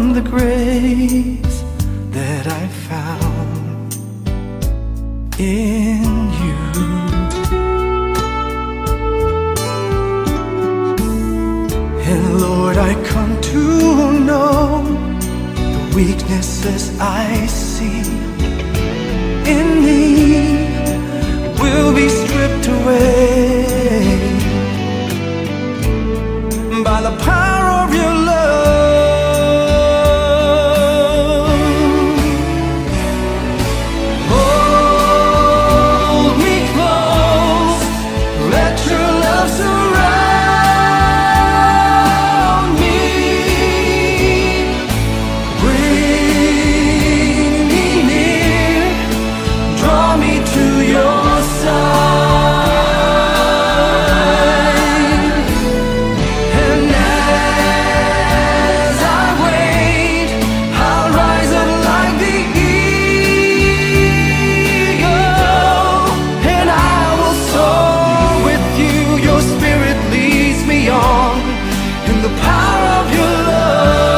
from the grace that I found in you. And Lord, I come to know the weaknesses I see in me will be stripped away by the power of your love. Hold me close, let your love surround me. Bring me near, draw me to your side. And as I wait, I'll rise up like the eagle, and I will soar with you. Your spirit leads me on in the power of your love.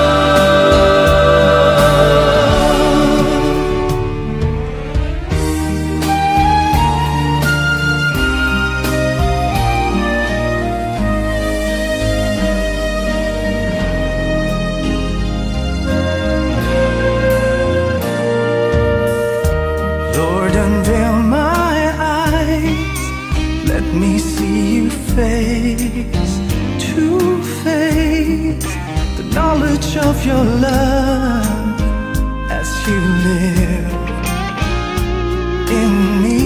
Lord, unveil my eyes, let me see you face to face, the knowledge of your love as you live in me.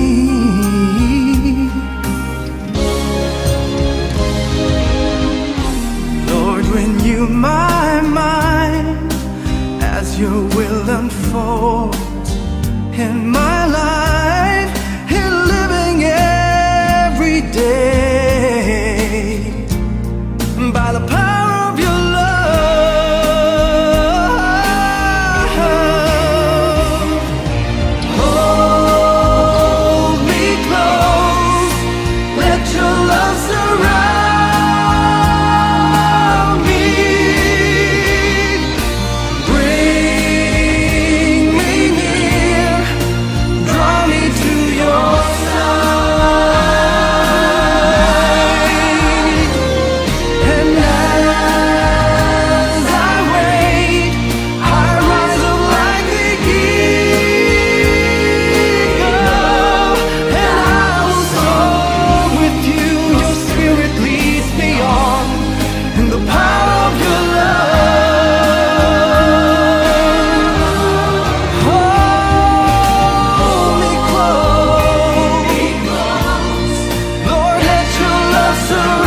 Lord, renew my mind as your will unfolds in my life, in living every day by the power of your love. Hold me close, let your love surround me. Bring me near, draw me to your side. And as I wait, I rise up like the eagle, and I will soar with you. Your spirit leads me on in the power of your love. Hold me close, Lord, let your love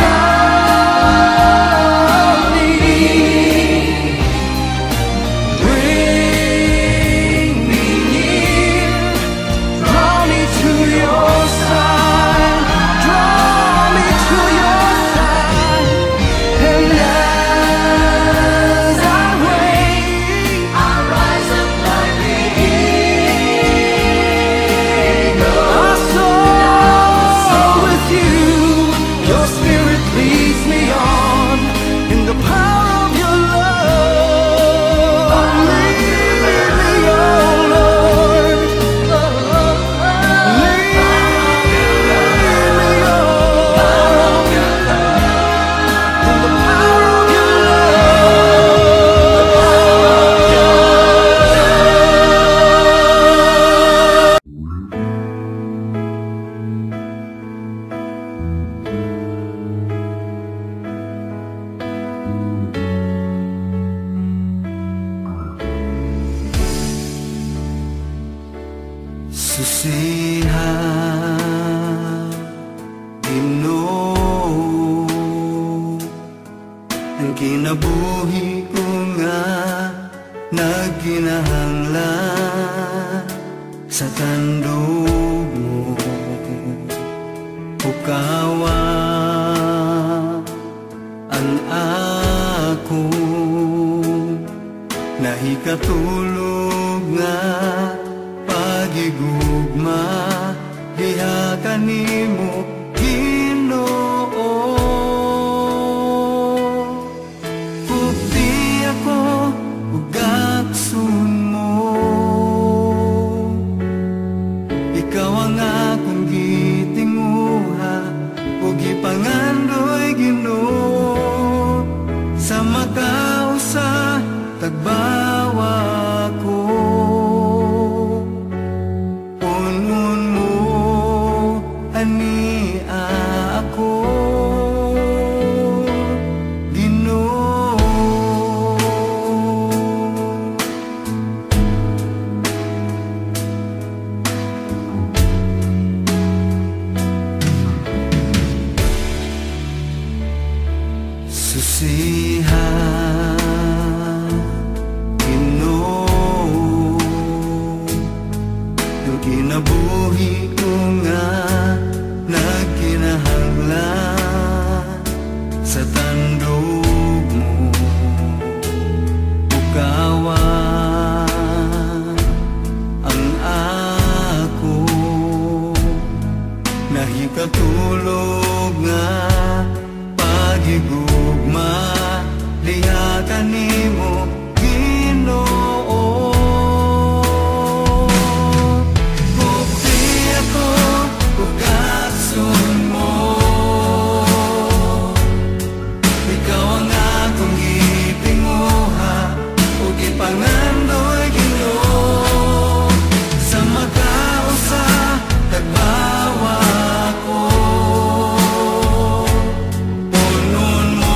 surround me. Bring me near, draw me to your side, draw me to your side. And as I wait, I rise up like the eagle. I soar with you. Your spirit leads me on in the power of your love. Lead me, oh Lord. Lead me, oh Lord. In the power of your Susihan, Ginoo, ang kinabuhi ko nga nagkinahanglan sa tandog mo. Ukawa ang ako na ikatulog nga pagigugma diha kanimo Ginoo. Ug di ako ug susihan, Ginoo. Yung kinabuhi ko nga nagkinahanglan sa tandog mo, ukawan ang ako. Nahikatulog nga pagigugma, liha kanimo Ginoo. Bukti ako ugatson mo, ikaw ang akong gipinguha ug ipangandoy Ginoo. Sa magkausa tagbawa ko, punon mo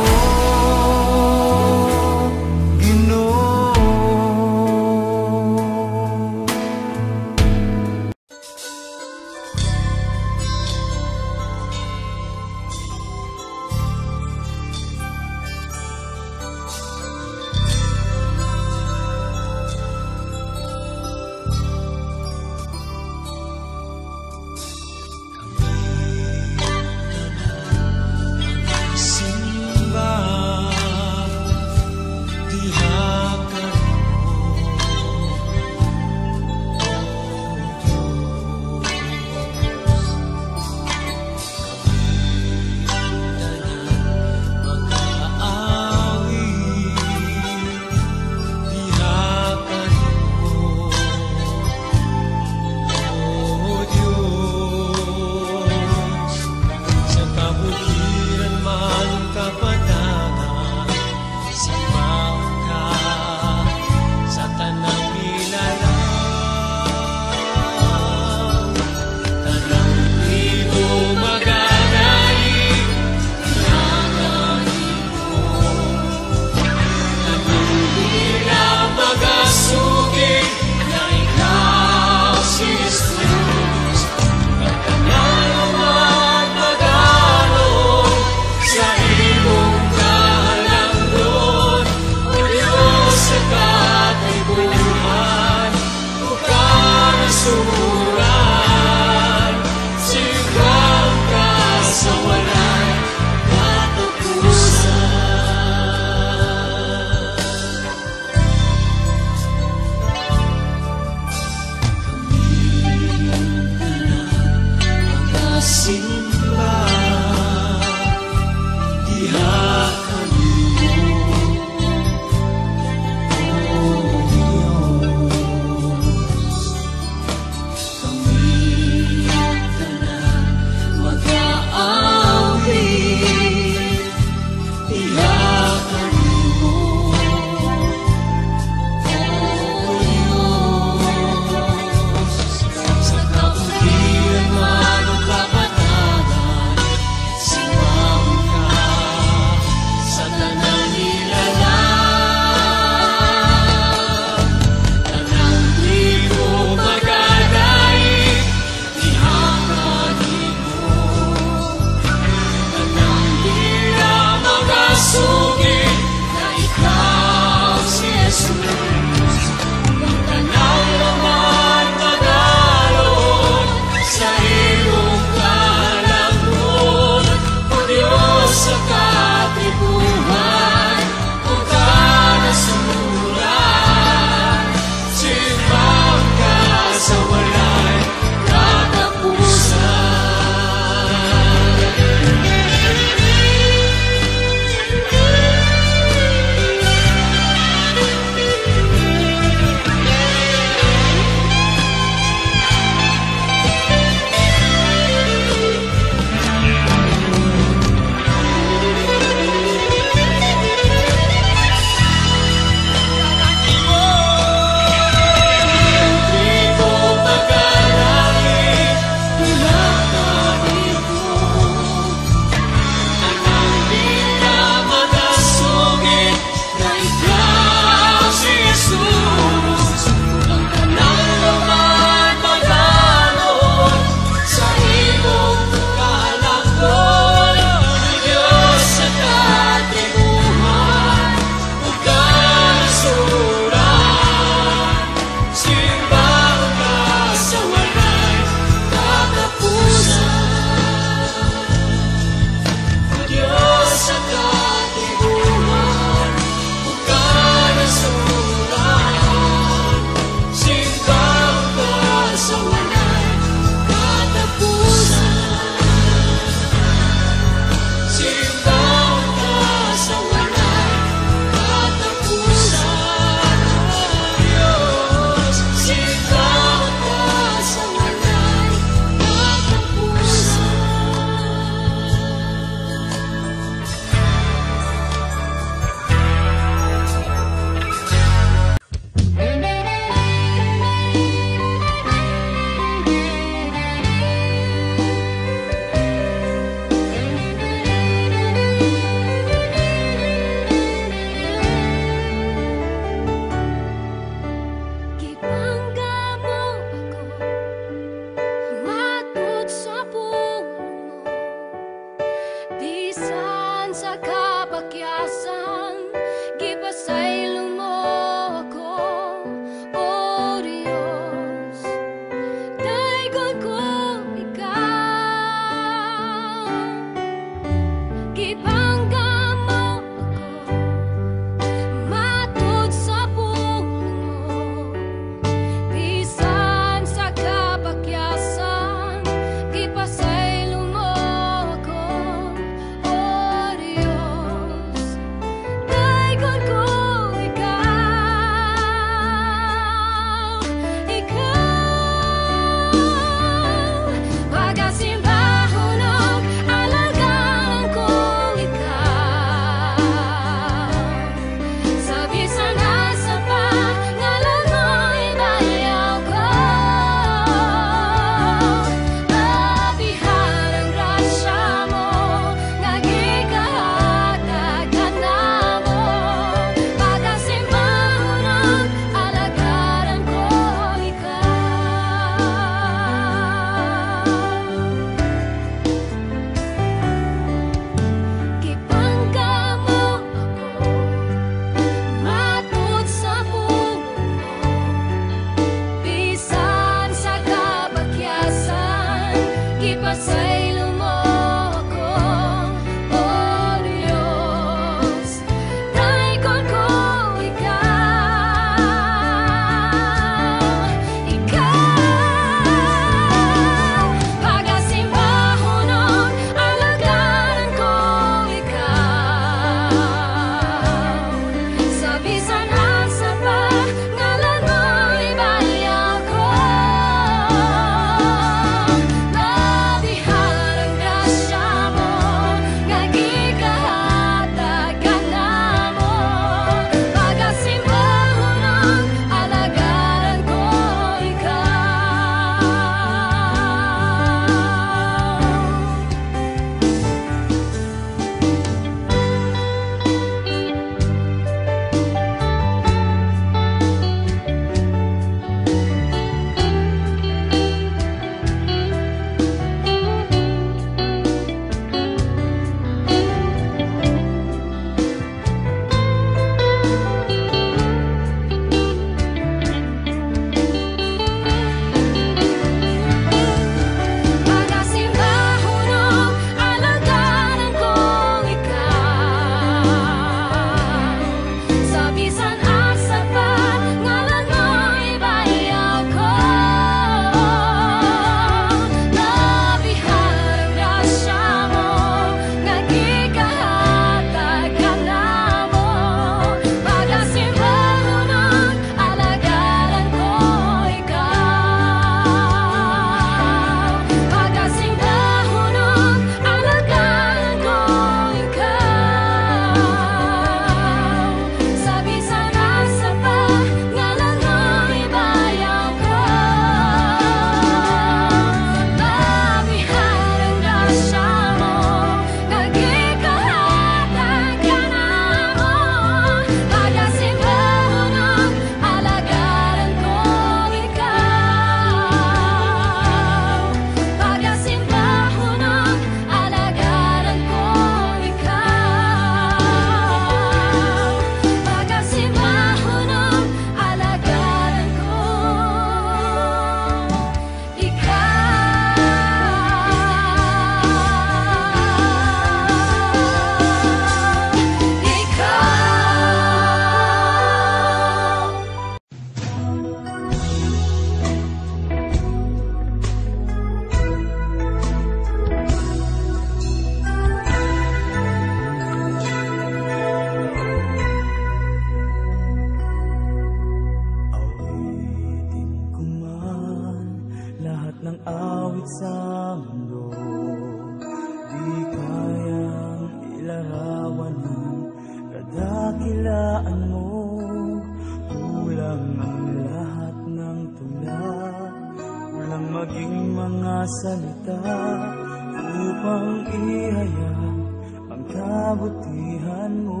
awit sa mundo, di kayang ilarawan ng kadakilaan mo. Kulang ang lahat ng tula, kulang maging mga salita upang ihayag ang kabutihan mo.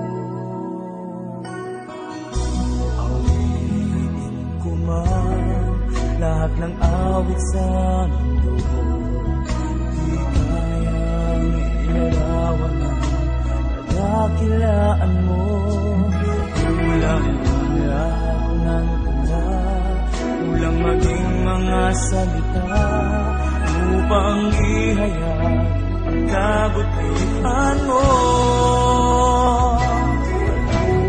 Awitin ko man lahat ng awit sa mundo, di kayang ilarawan ang kadakilaan mo. Kulang ang lahat ng tula, kulang maging mga salita upang ihayag ang kabutihan mo. Walang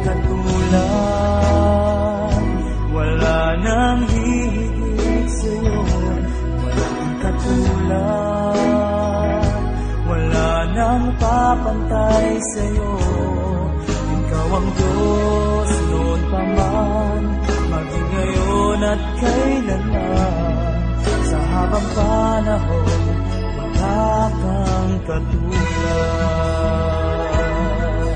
katulad, wala nang hihigit sa'yo. Walang katulad, wala nang papantay sa'yo. Ikaw ang Diyos noon pa man, maging ngayon at kailanman. Sa habang panahon, wala kang katulad.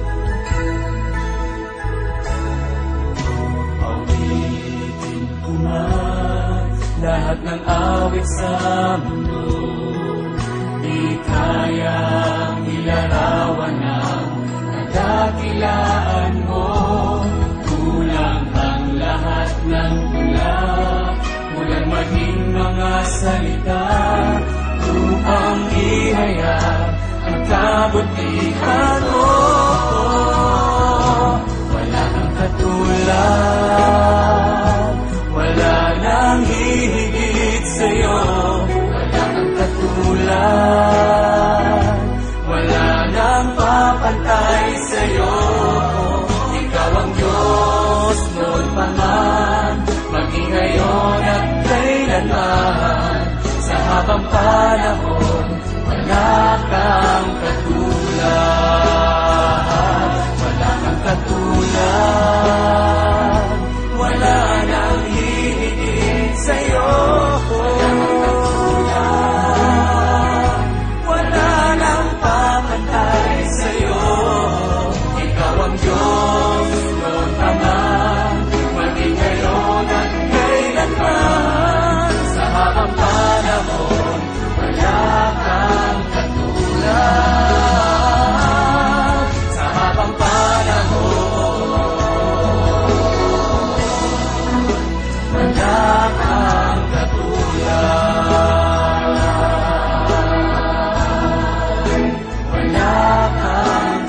Awitin ko na lahat ng awit sa mundo, di kayang ilarawan ang kadakilaan mo. Kulang ang lahat ng tula, kulang maging mga salita upang ihayag ang kabutihan mo. Wala kang katulad, wala nang hihigit sa'yo. Wala kang katulad, wala nang papantay sa'yo. Ikaw ang Diyos noon pa man, maging ngayon at kailanman. Sa habang panahon, wala kang katulad. Wala kang katulad, wala nang hihigit sa'yo. Wala kang katulad, wala nang papantay sa'yo. Ikaw ang Diyos noon pa man, maging ngayon at kailanman. Sa habang panahon, wala kang katulad. Sa habang panahon, wala kang katulad. Wala kang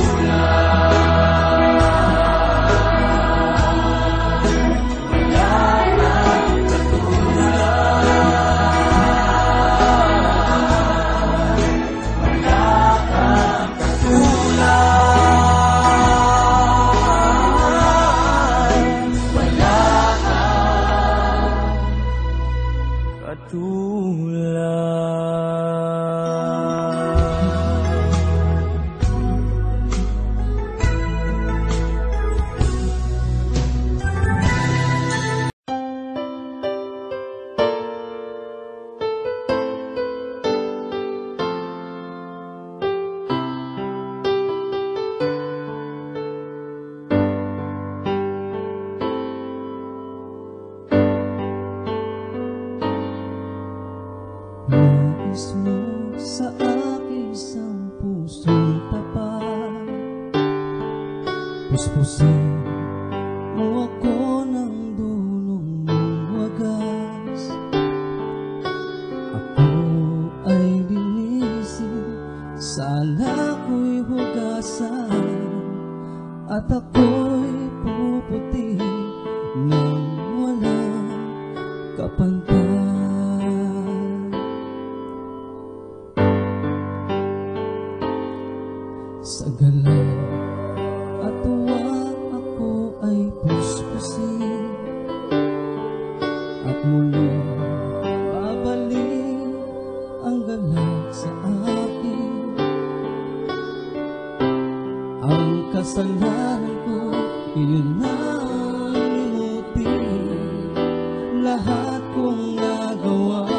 puspusin mo ako ng dulong mong wagas. Ako ay linisin, sala ko'y hugasan, at ako'y puputi nang walang kapantay. Sa galang at tuwa ako ay puspusin, at muli babalik ang galak sa akin. Ang kasalanan ko, iyon ang limutin, lahat kong nagawa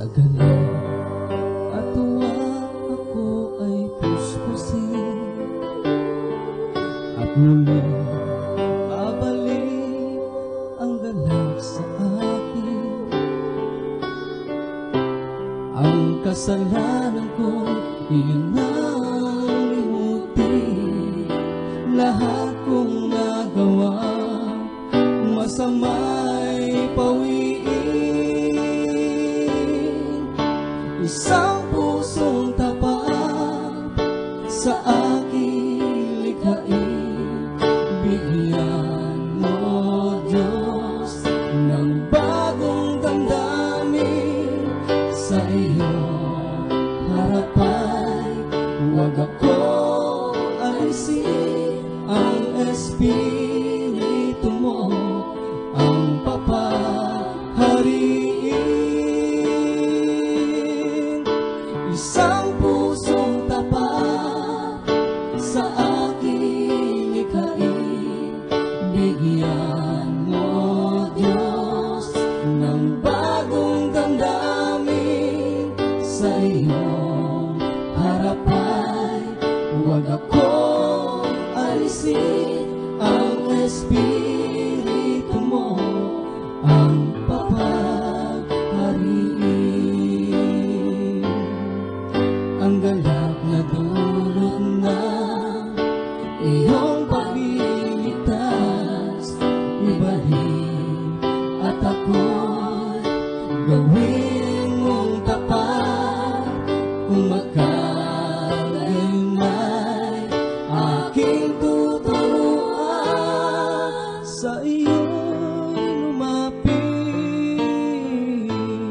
Sa galing at tuwa ako ay puspusin, at muli babalik ang galak sa akin. Ang kasalanan ko, iyon ang limutin. Lahat kong nagawa, masama'y pawiin. Isang pusong tapat sa aking likhain, bigyan mo, Diyos, ng bagong damdamin. Sa iyong harapan, huwag ako alisin. Ang Espiritu mo ang papahariin. Isang pusong tapat sa aking likhain, bigyan mo, Diyos, ng bagong damdamin. Sa iyong harapan, huwag akong alisin. Ang Espiritu mo ang papahariin. Ang galak na dulot na iyong pagliligtas, ibalik at ako'y gawin mong tapat. Kung magkagayon ay aking tuturuan, sa iyo'y lumapit.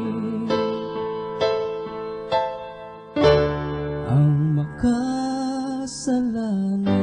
Ang makasalanan.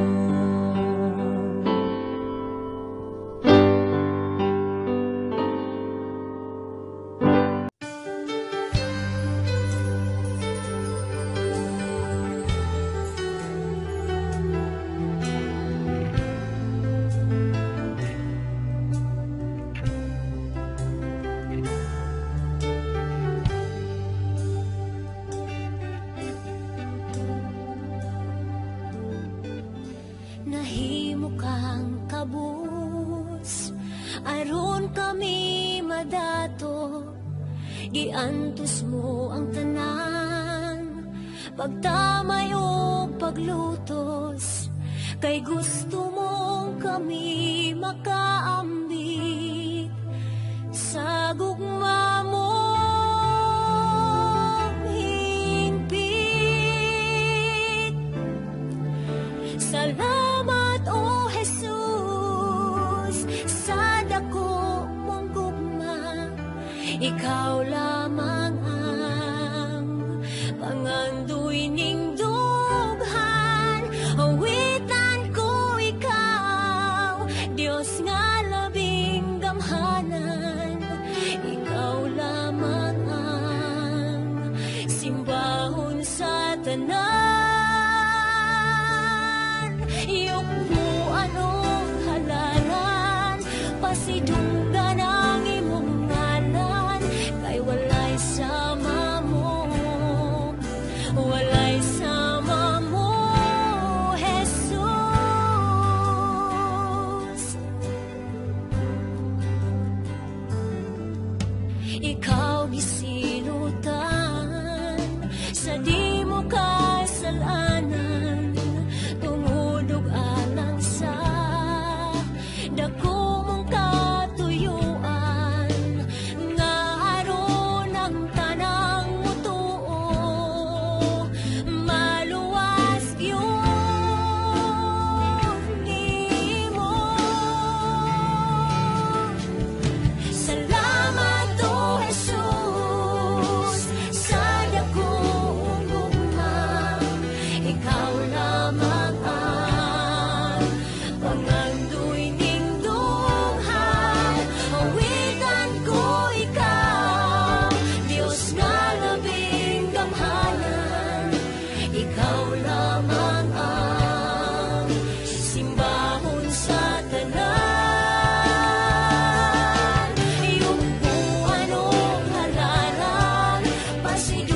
Nahimo kang kabus, aron kami madato. Giantos mo ang tanan, pagtamay o paglutos. Kay gusto mong kami makaambit sa gugma mo. Salamat, O Jesus, sa dako mong gugma. Ikaw lamang ang pangandoy ning dughan. Awitan ko ikaw, Diyos nga labing gamhanan. Ikaw lamang ang simbahon sa tanan. Pasidunggan ang imong ngalan, kay walay sama mo, walay sama mo, Jesus. Ikaw gisilutan sa di mo kas si